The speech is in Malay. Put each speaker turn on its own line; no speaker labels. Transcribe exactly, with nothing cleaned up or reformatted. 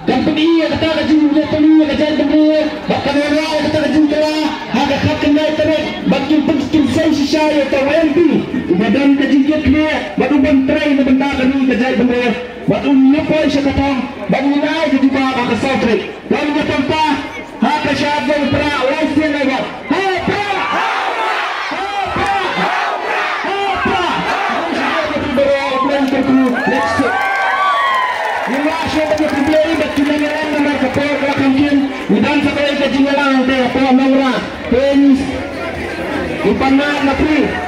Company kata kajin dia tani kajar bener, bahkan orang kata kajin kala, ada hak kena terus, bagi penting saya saya atau M P, badan kajin dia kena, baru bentrai benda kami kajar bener, baru nyepoi sekata, baru naik jadi bawa ke sautre, baru nyepoi hak kesyabul pra, wasian lagi, ha pra, ha pra, ha pra, harus dia baru orang terkuru, let's go. Niwasyo bagi problema ba't kinangalan na magkapor kakangkin Nidan sa kaya kajingalang Kaya po mga Pens Ipanag na free